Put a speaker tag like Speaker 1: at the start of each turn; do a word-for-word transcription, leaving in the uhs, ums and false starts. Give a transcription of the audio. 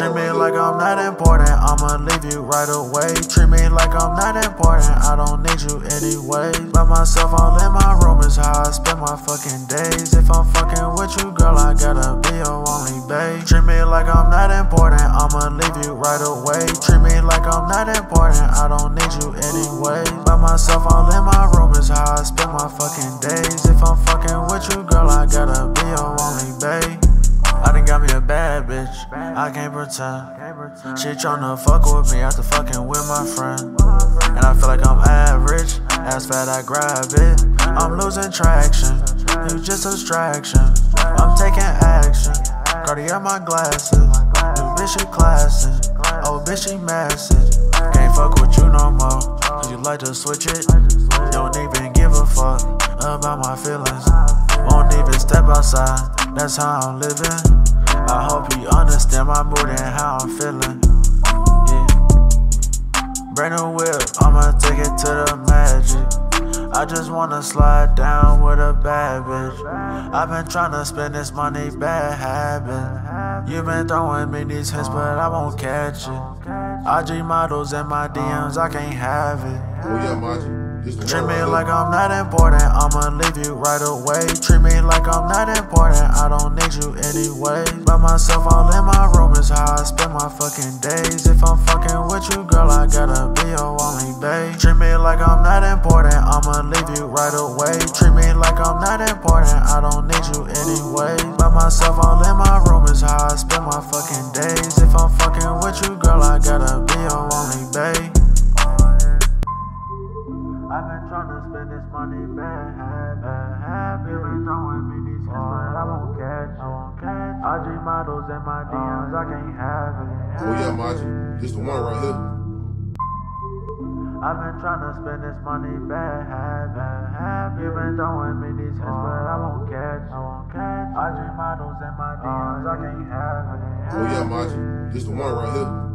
Speaker 1: Treat me like I'm not important, I'ma leave you right away. Treat me like I'm not important, I don't need you anyway. By myself all in my room is how I spend my fucking days. If I'm fucking with you, girl, I gotta be your only babe. Treat me like I'm not important, I'ma leave you right away. Treat me like I'm not important, I don't need you anyway. By myself all in my room is how I spend my fucking days. If I'm fucking with you, girl, I gotta be your only babe. I done got me a bad bitch, I can't pretend. She tryna fuck with me after fucking with my friend. And I feel like I'm average, ass fat I grab it. I'm losing traction, you just a distraction. I'm taking action, Cartier my glasses. New bitch she classy, old bitch she massive. Can't fuck with you no more, cause you like to switch it. Don't even give a fuck about my feelings. Won't even step outside, that's how I'm living. I hope you understand my mood and how I'm feeling. Yeah. Brand new whip, I'ma take it to the magic. I just wanna slide down with a bad bitch. I've been tryna spend this money, bad habit. You been throwing me these hints, but I won't catch it. I G models in my D Ms, I can't have it.
Speaker 2: Oh yeah, Maji.
Speaker 1: Treat me like I'm not important, I'ma leave you right away. Treat me like I'm not important, I don't need you anyway. By myself all in my room is how I spend my fucking days. If I'm fucking with you, girl, I gotta be your only babe. Treat me like I'm not important, I'ma leave you right away. Treat me like I'm not important, I don't need you anyway. By myself all in my room is how I spend my fucking days. If I'm fucking with you, girl, I gotta be your only babe. I've been tryna spend this money bad, bad, bad. You been throwing me these hints, but I won't catch, I won't catch. I G models in my D Ms, I can't have it.
Speaker 2: Oh yeah, Maji. This the one right here.
Speaker 1: I've been tryna spend this money bad, bad. You been throwing me these hints, but I won't catch, I won't catch. I G models in my D Ms, I can't have it.
Speaker 2: Oh yeah, Maji. This the one right here.